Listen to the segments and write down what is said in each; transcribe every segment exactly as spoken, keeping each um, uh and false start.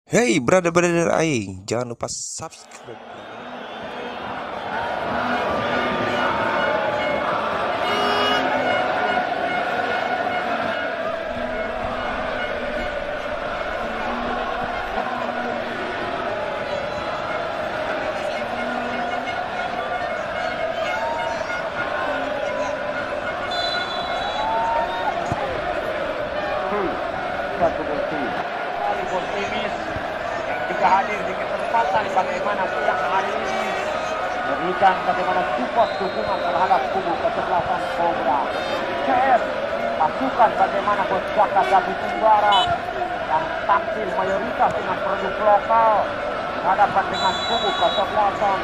Hey brother-brother aing, jangan lupa subscribe. Suatu bukti kali optimis yang juga hadir di kesempatan bagaimana siang hari ini memberikan bagaimana support dukungan terhadap kubu kesebelasan Cobra C S pasukan bagaimana bos Jaka Gabi Tumbara yang tampil mayoritas dengan produk lokal berhadapan dengan kubu kesebelasan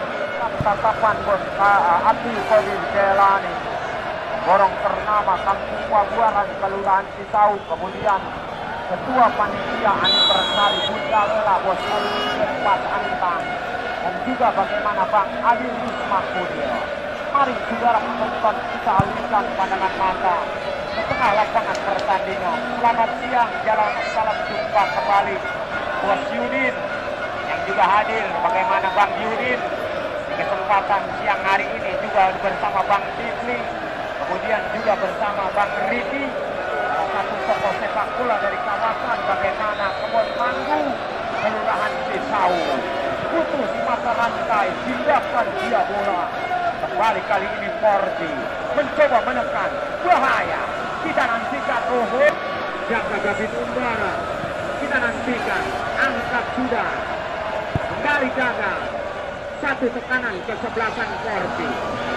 tatapan bos Abdi Kodir Jelani borong ternama Kampung Waguaran Kelurahan Citau, kemudian Ketua Panitia Anniversary Bunda Lela Bos Ali Empat Antang, dan juga bagaimana Bang Adi Wismakudio. Mari saudara penonton kita alihkan pandangan mata ke tengah lapangan pertandingan. Selamat siang, jalan salam jumpa kembali Bos Yudin yang juga hadir. Bagaimana Bang Yudin di kesempatan siang hari ini juga bersama Bang Tifli. Kemudian juga bersama Bang Riki, salah satu tokoh sepak bola dari kawasan bagaimana Kebon Manggu, Kelurahan Citau. Putus mata rantai, tindakan dia bola. Kembali kali ini Forti mencoba menekan, bahaya. Kita nantikan Roho, Jaka Gabi Tumbara. Kita nantikan, angkat sudah. Kembali gagal. Satu tekanan kesebelasan Forti.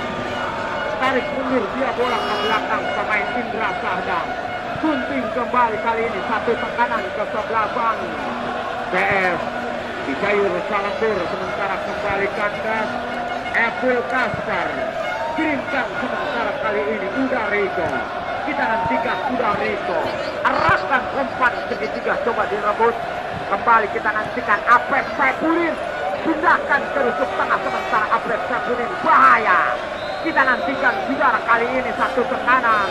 Tarik mundur dia bola ke belakang pemain Indra Sahdam. Sunting kembali kali ini satu tekanan ke sebelah Bang P S Dicayur Salambur, sementara kembali kandas Epul Kaspar. Kirimkan sementara kali ini Uda Riko. Kita nantikan Uda Riko. Arahkan umpan segitiga coba direbut. Kembali kita nantikan Apep Saipudin. Pindahkan ke rusuk tengah sementara Apep Saipudin. Bahaya. Kita nantikan saudara kali ini satu tekanan.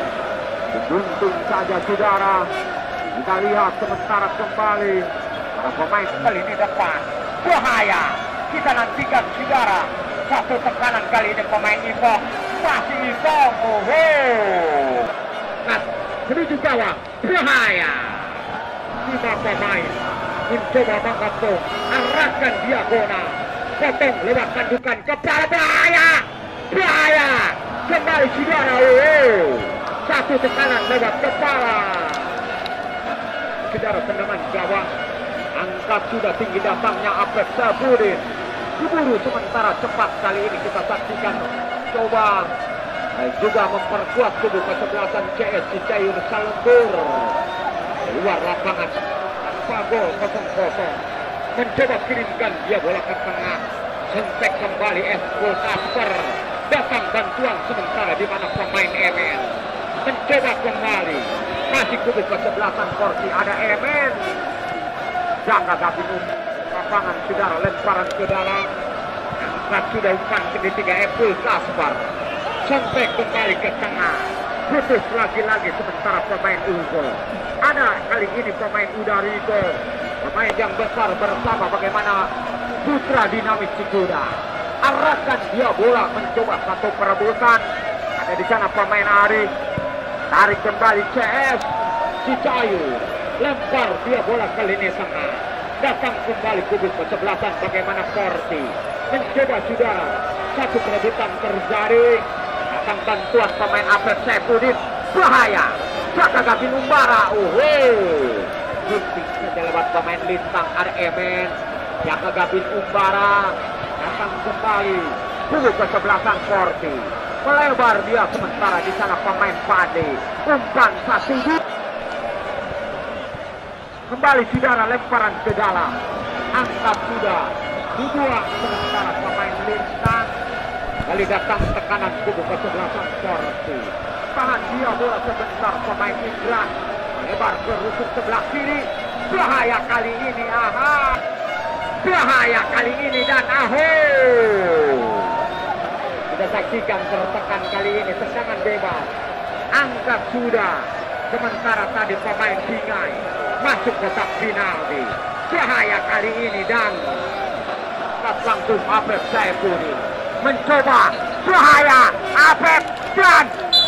Untung saja saudara. Kita lihat sementara kembali para pemain kali ini depan. Bahaya. Kita nantikan saudara satu tekanan kali ini pemain Ipok. Masih Ipok. Oh, oh. Nah, menuju gawang. Bahaya. Lima pemain mencoba menggantung. Arahkan diagonal. Potong lewat kandukan kepala. Bahaya. Bahaya, kembali saudara. Oh, satu tekanan lewat kepala. Saudara tendangan gawang, angkat sudah tinggi datangnya Apep Saipudin. Diburu sementara cepat kali ini kita saksikan. Coba dan juga memperkuat kubu kesebelasan C S Dicayur Salambur. Luar lapangan tanpa gol kosong kosong. Mencoba kirimkan dia bola ke tengah. Sentek kembali Epul Kaspar. Datang bantuan sementara di mana pemain M N mencoba kembali. Masih kubu kesebelasan Forti ada M N. Jaka Gabi lapangan saudara, lemparan ke dalam. Angkat sudah umpan segitiga Epul Kaspar. Sampai kembali ke tengah. Putus lagi-lagi sementara pemain Ugo. Ada kali ini pemain Udariko. Pemain yang besar bersama bagaimana Putra Dinamis Cikuda. Arahkan dia bola mencoba satu perebutan. Ada di sana pemain Ari. Tarik kembali C S Dicayur. Lempar dia bola ke lini tengah. Datang kembali kubu kesebelasan bagaimana Forti. Mencoba saudara. Satu perebutan terjadi. Datang bantuan pemain Apep Saipudin. Bahaya. Jaka Gabi Tumbara. Oh, gunting saja lewat pemain Lintang ada M N. Jaka Gabi Tumbara. Datang kembali kubu kesebelasan Forti. Melebar dia sementara di sana pemain Pade. Umpan satu. Kembali saudara lemparan ke dalam. Angkat sudah. Dibuang sementara pemain Lintang. Kali datang tekanan kubu kesebelasan Forti. Tahan dia bola sebentar pemain Indra. Melebar ke rusuk sebelah kiri. Bahaya kali ini. Aha. Bahaya kali ini dan aho. Kita saksikan tertekan kali ini tendangan bebas. Angkat sudah. Sementara tadi pemain Singai masuk kotak penalti. bahaya kali ini dan langsung Afef Saifuddin mencoba bahaya Afef dan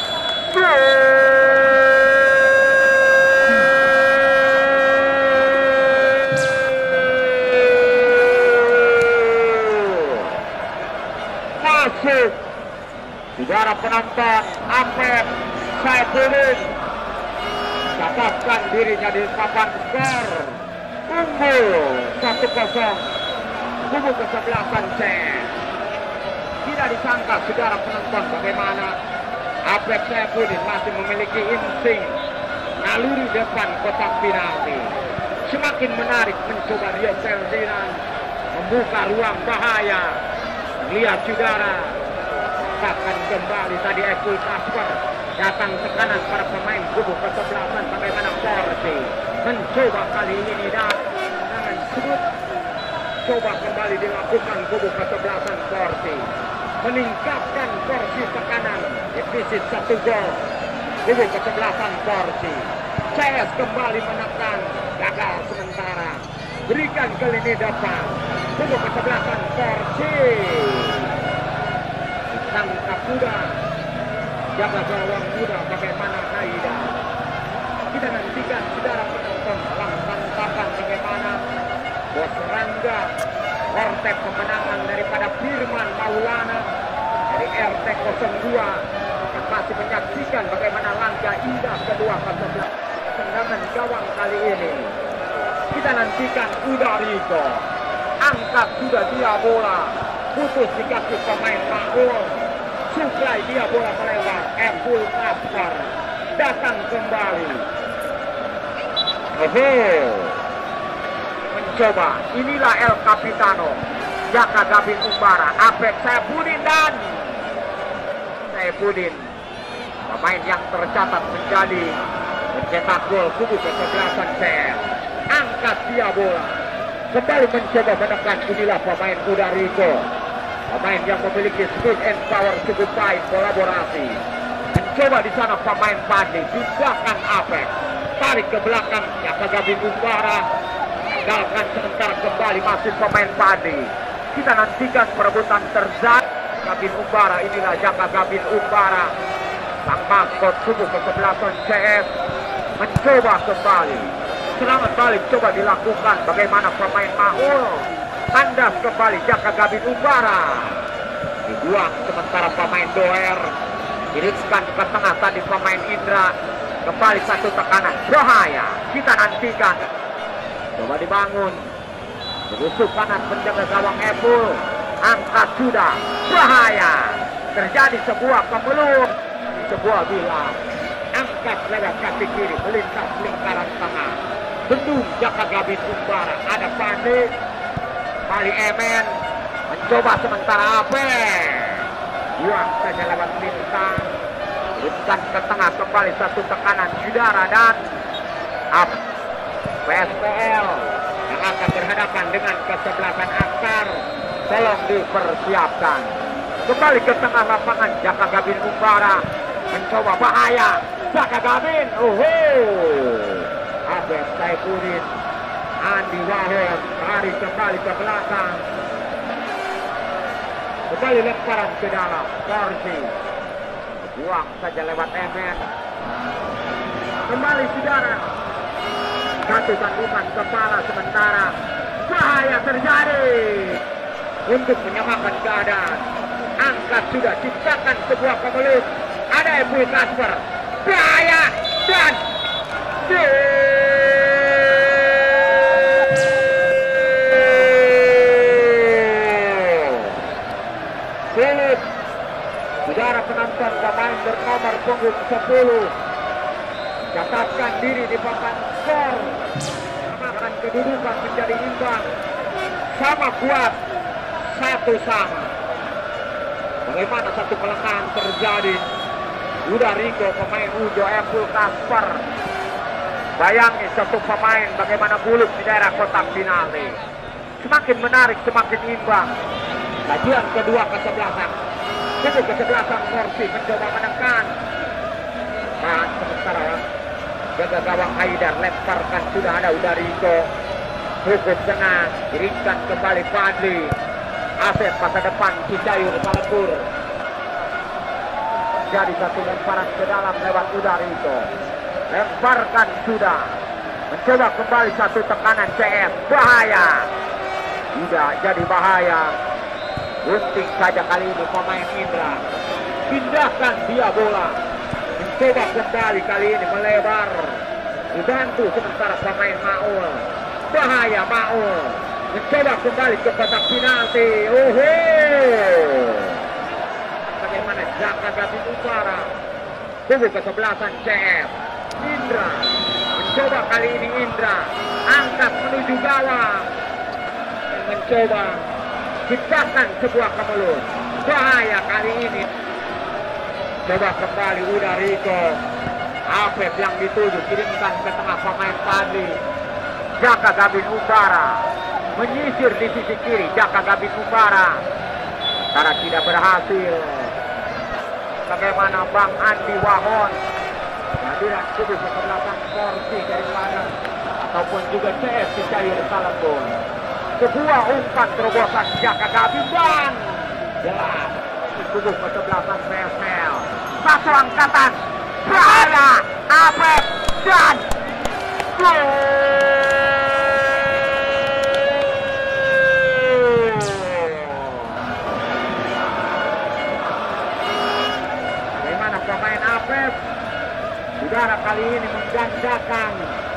masuk saudara penonton. Afef Saifuddin catatkan dirinya di papan skor unggul satu kosong kubu kesebelasan C. Tidak disangka saudara penonton bagaimana Afef Saifuddin masih memiliki insting naluri depan kotak penalti. Semakin menarik mencoba Rio Ferdinand membuka ruang bahaya. Lihat saudara, akan kembali tadi Ekul Kasper datang tekanan para pemain kubu kesebelasan bagaimana Korsi mencoba kali ini dan dengan sudut coba kembali dilakukan kubu kesebelasan Korsi meningkatkan Korsi tekanan defisit satu gol kubu kesebelasan Korsi. C S kembali menekan gagal sementara berikan ke lini depan kubu kesebelasan Korsi tangkap muda jaga gawang muda bagaimana Haida. Kita nantikan saudara penonton dalam tantangan bagaimana Bos Rangga kortep kemenangan daripada Firman Maulana dari R T nol dua yang masih menyaksikan bagaimana langkah indah kedua kesebelah tendangan gawang kali ini. Kita nantikan Udariko angkat sudah dia bola putus di kaki pemain Maul. Suplai dia bola melewat Ekul Kasper datang kembali. Oke, mencoba inilah El Capitano Jaka Gabin Umbara Afef Saifuddin dan Saifuddin pemain yang tercatat menjadi mencetak gol kubu kesebelasan C S. Angkat dia bola kembali mencoba menekan inilah pemain Udariko. Pemain yang memiliki speed and power cukup baik kolaborasi. Mencoba di sana pemain Padli pindahkan Afef tarik ke belakang Jaka Gabin Umbara gagalkan sementara kembali masih pemain Padli. Kita nantikan perebutan terjadi. Gabin Umbara inilah Jaka Gabin Umbara sang maskot kubu kesebelasan C S mencoba kembali serangan balik coba dilakukan bagaimana pemain Maul. Tandas kembali Jaka Gabin Umbara dibuang sementara pemain Doer diriskan ke tengah tadi pemain Indra kembali satu tekanan bahaya. Kita nantikan coba dibangun menusuk kanan penjaga gawang Epul angkat sudah bahaya terjadi sebuah kemelut sebuah bilang angkat lewat kaki kiri melintas lingkaran tengah bendung Jaka Gabin Umbara ada panik kali Emen mencoba sementara Afef buang saja lewat bintang berikan ke tengah kembali satu tekanan saudara dan Afef P S P L yang akan berhadapan dengan kesebelasan Akar tolong dipersiapkan kembali ke tengah lapangan Jaka Gabin Umbara mencoba bahaya Jaka Gabin oho Afef Saifuddin Andi Wahid lari kembali ke belakang kembali lemparan ke dalam Korsi buang saja lewat Emen kembali saudara satu tandukan kepala sementara bahaya terjadi untuk menyamakan keadaan angkat sudah ciptakan sebuah kemelut ada Ekul Kasper bahaya dan Philip saudara penonton pemain bernomor punggung sepuluh catatkan diri di papan skor samakan kedudukan menjadi imbang sama kuat satu sama. Bagaimana satu kelemahan terjadi Udariko pemain Ujo Ekul Kasper bayangi satu pemain bagaimana buluk di daerah kotak penalti semakin menarik semakin imbang. Bagian kedua kesebelasan kubu kesebelasan Korsi mencoba menekan dan sementara jaga gawang Haidar lemparkan sudah ada Udariko Hukum tengah kirimkan kembali Fadli. Asep masa depan Cijayur Salembur. Jadi satu lemparan ke dalam lewat udara itu. Lemparkan sudah. Mencoba kembali satu tekanan C F. Bahaya. Tidak jadi bahaya. Gunting saja kali ini pemain Indra. Pindahkan dia bola. Mencoba kembali kali ini melebar. Dibantu sementara pemain Maul. Bahaya Maul. Mencoba kembali ke kotak penalti. Oho. Bagaimana Jaka Gavin Umbara. Kubu kesebelasan C F. Indra. Mencoba kali ini Indra. Angkat menuju gawang. Mencoba ciptakan sebuah kemelut. Bahaya kali ini. Coba kembali udah Riko. Afef yang dituju kirimkan ke tengah pemain Fadli. Jaka Gavin Umbara menyisir di sisi kiri. Jaka Gavin Umbara karena tidak berhasil. Bagaimana Bang Andi Wahon hadiran kubu kesebelasan porsi daripada ataupun juga C F Cijayur Salembur. Sebuah umpan terobosan Jaka Gavin dan jelas kubu kesebelasan P S L. Satu angkatan bahaya Afef dan gol. Bagaimana pemain Afef udara kali ini menggandakan.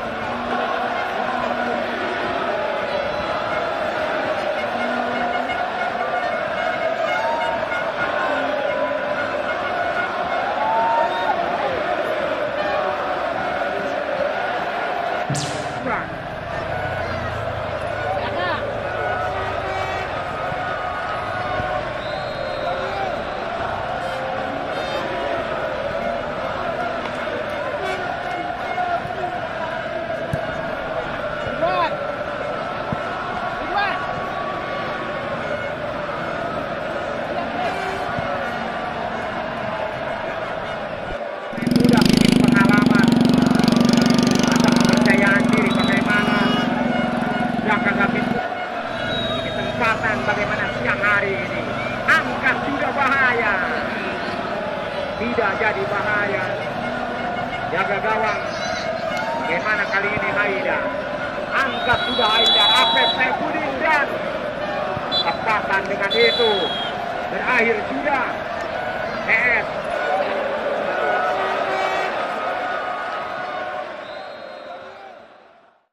Bagaimana siang hari ini angkat sudah bahaya, tidak jadi bahaya. Jaga gawang. Bagaimana kali ini Haida angkat sudah Haida. Afef Saifuddin dan tepatan dengan itu berakhir sudah.